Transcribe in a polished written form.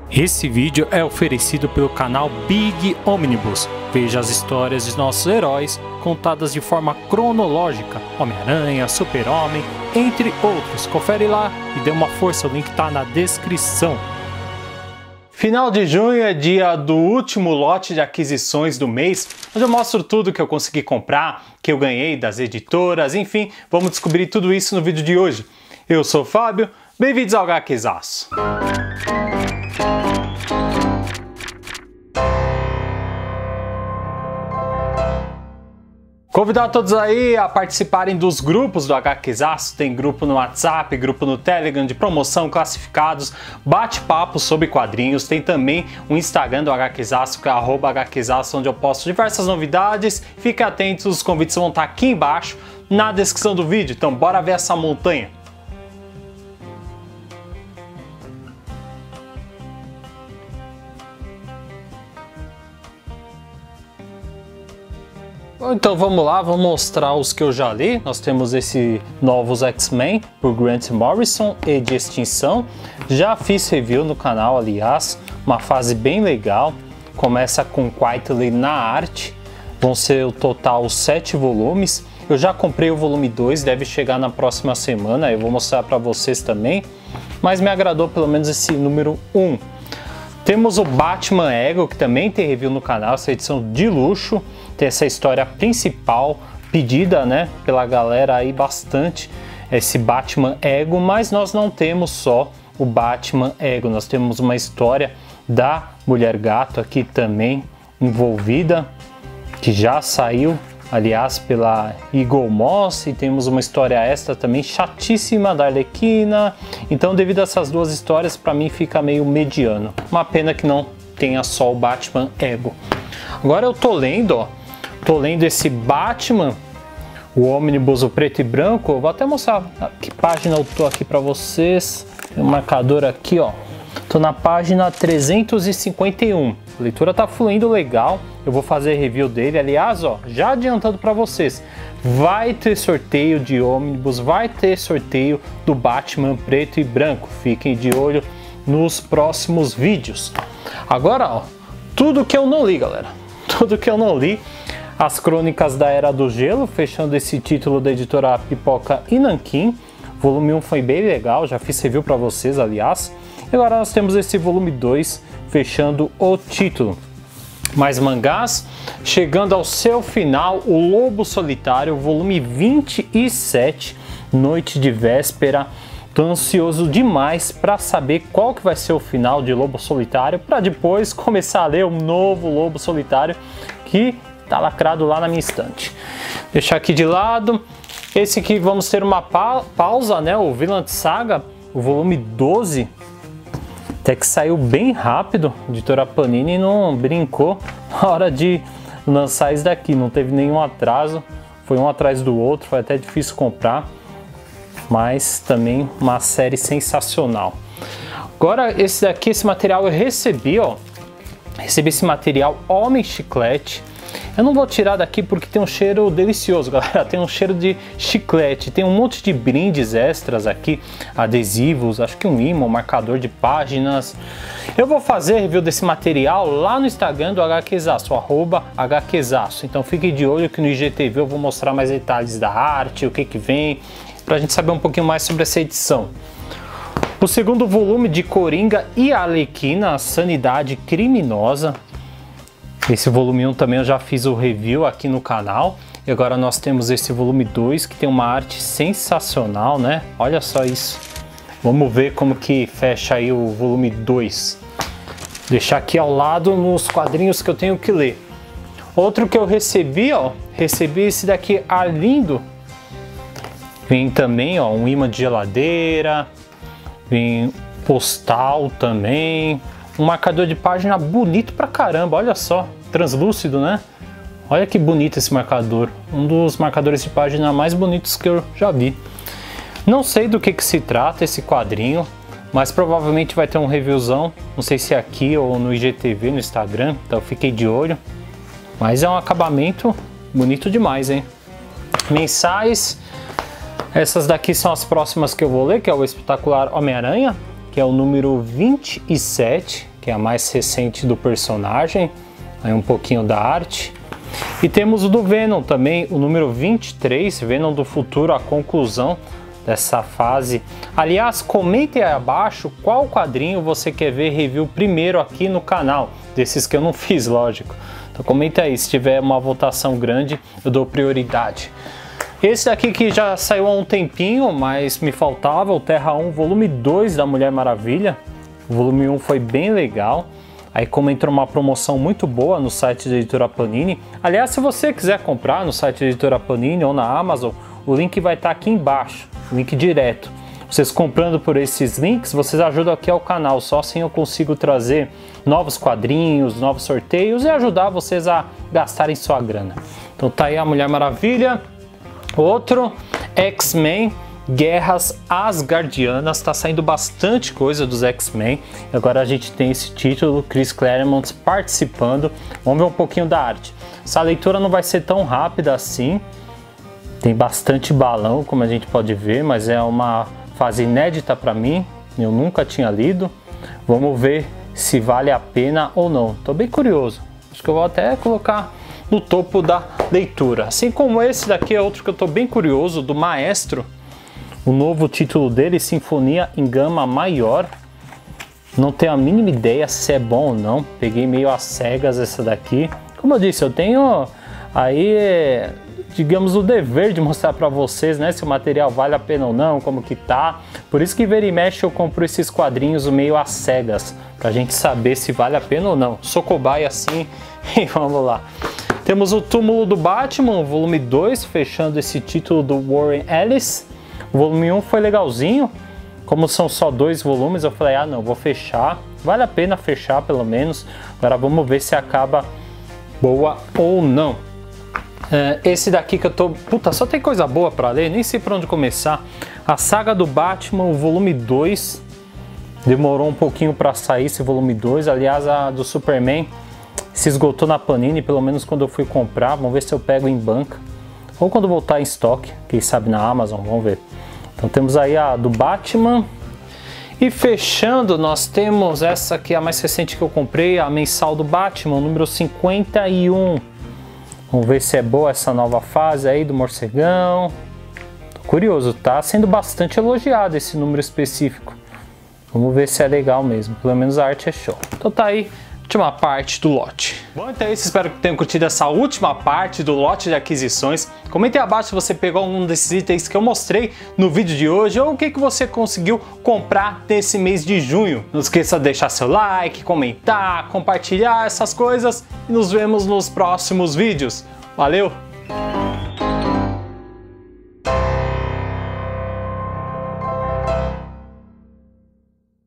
Esse vídeo é oferecido pelo canal Big Omnibus. Veja as histórias de nossos heróis contadas de forma cronológica, Homem-Aranha, Super-Homem, entre outros. Confere lá e dê uma força, o link está na descrição. Final de junho é dia do último lote de aquisições do mês, onde eu mostro tudo que eu consegui comprar, que eu ganhei das editoras, enfim, vamos descobrir tudo isso no vídeo de hoje. Eu sou o Fábio, bem-vindos ao HQzaço. Convidar todos aí a participarem dos grupos do HQzaço. Tem grupo no WhatsApp, grupo no Telegram de promoção, classificados, bate-papo sobre quadrinhos. Tem também o Instagram do HQzaço, que é @HQzaço, onde eu posto diversas novidades. Fiquem atentos, os convites vão estar aqui embaixo na descrição do vídeo. Então bora ver essa montanha. Então vamos lá, vamos mostrar os que eu já li. Nós temos esse Novos X-Men por Grant Morrison e de Extinção. Já fiz review no canal, aliás, uma fase bem legal. Começa com Quitely na arte, vão ser o total 7 volumes. Eu já comprei o volume 2, deve chegar na próxima semana, eu vou mostrar para vocês também. Mas me agradou pelo menos esse número 1. Temos o Batman Ego, que também tem review no canal, essa edição de luxo. Tem essa história principal, pedida, né, pela galera aí bastante, esse Batman Ego, mas nós não temos só o Batman Ego, nós temos uma história da Mulher Gato aqui também envolvida, que já saiu, aliás, pela Eagle Moss, e temos uma história extra também chatíssima da Arlequina. Então, devido a essas duas histórias, para mim fica meio mediano. Uma pena que não tenha só o Batman Ego. Agora eu tô lendo, ó, esse Batman, o Omnibus, o preto e branco. Eu vou até mostrar que página eu tô aqui para vocês. Tem um marcador aqui, ó. Tô na página 351. A leitura tá fluindo legal. Eu vou fazer review dele. Aliás, ó, já adiantando para vocês, vai ter sorteio de Omnibus, vai ter sorteio do Batman preto e branco. Fiquem de olho nos próximos vídeos. Agora, ó, tudo que eu não li, galera. Tudo que eu não li. As Crônicas da Era do Gelo, fechando esse título da editora Pipoca e Nanquim. Volume 1 foi bem legal, já fiz review para vocês, aliás. E agora nós temos esse volume 2, fechando o título. Mais mangás, chegando ao seu final, o Lobo Solitário, volume 27, Noite de Véspera. Tô ansioso demais para saber qual que vai ser o final de Lobo Solitário, para depois começar a ler um novo Lobo Solitário que tá lacrado lá na minha estante. Deixar aqui de lado. Esse aqui vamos ter uma pausa, né? O Vinland Saga, o volume 12. Até que saiu bem rápido. A editora Panini não brincou na hora de lançar isso daqui. Não teve nenhum atraso. Foi um atrás do outro. Foi até difícil comprar. Mas também uma série sensacional. Agora esse daqui, esse material eu recebi, ó. Recebi esse material Homem Chiclete. Eu não vou tirar daqui porque tem um cheiro delicioso, galera. Tem um cheiro de chiclete. Tem um monte de brindes extras aqui, adesivos, acho que um imã, um marcador de páginas. Eu vou fazer review desse material lá no Instagram do HQzaço, @HQzaço. Então fiquem de olho que no IGTV eu vou mostrar mais detalhes da arte, o que que vem, pra gente saber um pouquinho mais sobre essa edição. O segundo volume de Coringa e Arlequina, a Sanidade Criminosa. Esse volume 1 também eu já fiz o review aqui no canal. E agora nós temos esse volume 2 que tem uma arte sensacional, né? Olha só isso. Vamos ver como que fecha aí o volume 2. Deixar aqui ao lado nos quadrinhos que eu tenho que ler. Outro que eu recebi, ó. Recebi esse daqui, Arlindo. Vem também, ó, um imã de geladeira. Vem postal também. Um marcador de página bonito pra caramba, olha só. Translúcido, né? Olha que bonito esse marcador. Um dos marcadores de página mais bonitos que eu já vi. Não sei do que se trata esse quadrinho, mas provavelmente vai ter um reviewzão. Não sei se é aqui ou no IGTV, no Instagram. Então fiquei de olho. Mas é um acabamento bonito demais, hein? Mensais. Essas daqui são as próximas que eu vou ler, que é o Espetacular Homem-Aranha, que é o número 27. que é a mais recente do personagem, aí um pouquinho da arte. E temos o do Venom também, o número 23, Venom do Futuro, a conclusão dessa fase. Aliás, comente aí abaixo qual quadrinho você quer ver review primeiro aqui no canal, desses que eu não fiz, lógico. Então comenta aí, se tiver uma votação grande, eu dou prioridade. Esse daqui que já saiu há um tempinho, mas me faltava, o Terra 1 volume 2 da Mulher Maravilha. O volume 1 foi bem legal. Aí como entrou uma promoção muito boa no site da Editora Panini. Aliás, se você quiser comprar no site da Editora Panini ou na Amazon, o link vai estar aqui embaixo, link direto. Vocês comprando por esses links, vocês ajudam aqui ao canal, só assim eu consigo trazer novos quadrinhos, novos sorteios e ajudar vocês a gastarem sua grana. Então tá aí a Mulher Maravilha. Outro, X-Men Guerras Asgardianas, tá saindo bastante coisa dos X-Men. Agora a gente tem esse título, Chris Claremont participando. Vamos ver um pouquinho da arte. Essa leitura não vai ser tão rápida assim. Tem bastante balão, como a gente pode ver, mas é uma fase inédita para mim. Eu nunca tinha lido. Vamos ver se vale a pena ou não. Tô bem curioso. Acho que eu vou até colocar no topo da leitura. Assim como esse daqui é outro que eu tô bem curioso, do Maestro. O novo título dele, Sinfonia em Gama Maior. Não tenho a mínima ideia se é bom ou não. Peguei meio às cegas essa daqui. Como eu disse, eu tenho aí, digamos, o dever de mostrar para vocês, né, se o material vale a pena ou não, como que tá. Por isso que vira e mexe eu compro esses quadrinhos meio às cegas, pra gente saber se vale a pena ou não. Sou cobaia assim e vamos lá. Temos o Túmulo do Batman, volume 2, fechando esse título do Warren Ellis. O volume 1 foi legalzinho, como são só 2 volumes, eu falei, ah não, vou fechar. Vale a pena fechar pelo menos. Agora vamos ver se acaba boa ou não. Esse daqui que eu tô... Puta, só tem coisa boa pra ler, nem sei por onde começar. A Saga do Batman, o volume 2. Demorou um pouquinho pra sair esse volume 2. Aliás, a do Superman se esgotou na Panini, pelo menos quando eu fui comprar. Vamos ver se eu pego em banca. Ou quando voltar em estoque, quem sabe na Amazon, vamos ver. Então temos aí a do Batman. E fechando, nós temos essa aqui, a mais recente que eu comprei, a mensal do Batman, número 51. Vamos ver se é boa essa nova fase aí do morcegão. Tô curioso, tá sendo bastante elogiado esse número específico. Vamos ver se é legal mesmo, pelo menos a arte é show. Então tá aí, última parte do lote. Bom, então é isso, espero que tenham curtido essa última parte do lote de aquisições. Comente aí abaixo se você pegou algum desses itens que eu mostrei no vídeo de hoje ou o que você conseguiu comprar nesse mês de junho. Não esqueça de deixar seu like, comentar, compartilhar essas coisas e nos vemos nos próximos vídeos. Valeu!